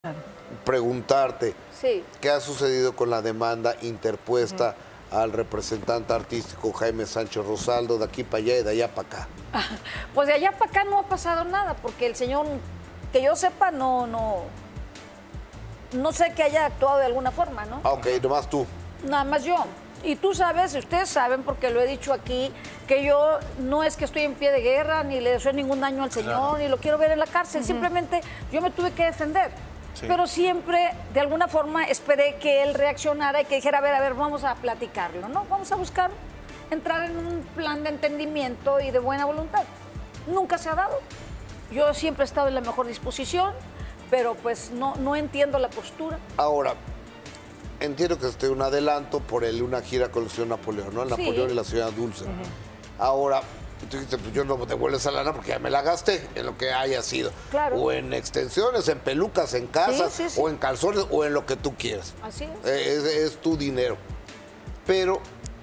preguntarte Sí. qué ha sucedido con la demanda interpuesta al representante artístico Jaime Sánchez Rosaldo, de aquí para allá y de allá para acá. Pues de allá para acá no ha pasado nada, porque el señor, que yo sepa, no sé que haya actuado de alguna forma, ¿no? Ah, ok, nomás tú. Nada más yo. Y tú sabes, ustedes saben, porque lo he dicho aquí, que yo no es que estoy en pie de guerra, ni le deseo ningún daño al señor, ni lo quiero ver en la cárcel. Simplemente yo me tuve que defender. Sí. Pero siempre, de alguna forma, esperé que él reaccionara y que dijera, a ver, vamos a platicarlo, ¿no? Vamos a buscar entrar en un plan de entendimiento y de buena voluntad. Nunca se ha dado. Yo siempre he estado en la mejor disposición, pero pues no entiendo la postura. Ahora, entiendo que esté un adelanto por una gira con el señor Napoleón, ¿no? El Sí. Napoleón y la señora Dulce. Ahora, tú dijiste, pues yo no me devuelvo esa lana porque ya me la gasté en lo que haya sido. Claro. O en extensiones, en pelucas, en casas, Sí. o en calzones, o en lo que tú quieras. Así es. Es tu dinero. Pero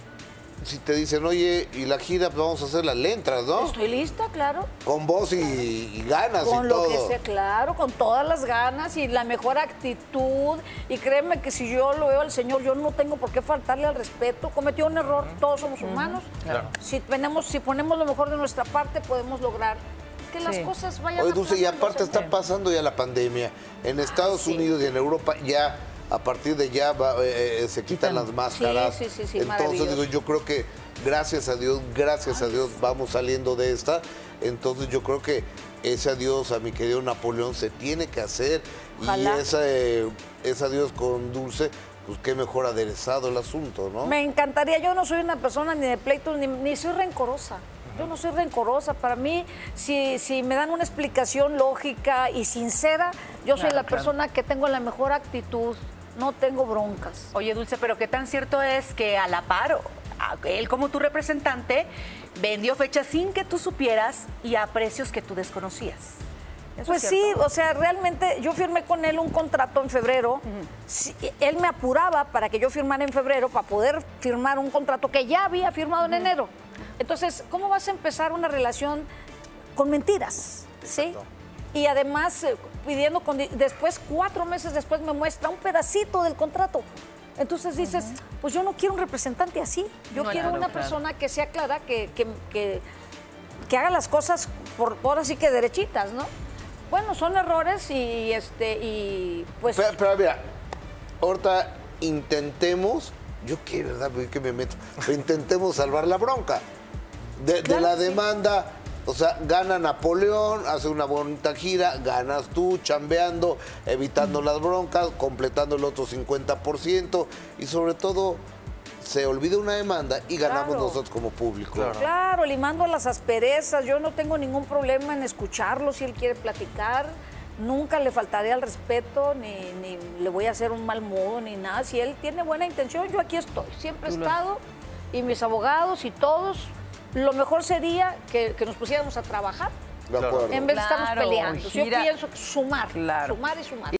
si te dicen, oye, y la gira, pues vamos a hacerla, le entras, ¿no? Estoy lista, claro. Con voz y ganas Con y lo todo. que sea, claro, con todas las ganas y la mejor actitud. Y créeme que si yo lo veo al Señor, yo no tengo por qué faltarle al respeto. Cometió un error, todos somos humanos. Claro. Si ponemos lo mejor de nuestra parte, podemos lograr que las cosas vayan Oye, Dulce, y aparte aclarándose. está pasando ya la pandemia. En Estados sí. Unidos y en Europa ya, a partir de ya, se quitan las máscaras. Sí, Entonces, maravilloso. digo, yo creo que gracias a Dios, vamos saliendo de esta. Entonces, yo creo que ese adiós a mi querido Napoleón se tiene que hacer. Ojalá. Y ese adiós con Dulce, pues qué mejor aderezado el asunto, ¿no? Me encantaría, yo no soy una persona ni de pleito, ni soy rencorosa. Yo no soy rencorosa. Para mí, si me dan una explicación lógica y sincera, yo soy la persona que tengo la mejor actitud. No tengo broncas. Oye, Dulce, pero ¿qué tan cierto es que a la par, él como tu representante, vendió fechas sin que tú supieras y a precios que tú desconocías? ¿Eso Pues es sí, cierto? o sea, realmente yo firmé con él un contrato en febrero. Sí, él me apuraba para que yo firmara en febrero para poder firmar un contrato que ya había firmado en enero. Entonces, ¿cómo vas a empezar una relación con mentiras? ¿Sí? Y además pidiendo, después 4 meses después me muestra un pedacito del contrato. Entonces dices, pues yo no quiero un representante así. Yo No, quiero claro, una claro. persona que sea clara, que haga las cosas por así que derechitas, ¿no? Bueno, son errores y pues... Pero mira, ahorita intentemos, yo qué, ¿verdad? Que me meto, pero intentemos salvar la bronca de Claro la que sí. demanda. O sea, gana Napoleón, hace una bonita gira, ganas tú chambeando, evitando las broncas, completando el otro 50% y sobre todo se olvida una demanda y ganamos Claro. nosotros como público. Claro, limando las asperezas, yo no tengo ningún problema en escucharlo si él quiere platicar, nunca le faltaré al respeto, ni le voy a hacer un mal modo, ni nada. Si él tiene buena intención, yo aquí estoy, siempre he estado, y mis abogados y todos, lo mejor sería que nos pusiéramos a trabajar De acuerdo. en vez de estarnos Claro, peleando. Yo gira. pienso sumar, Claro. sumar y sumar.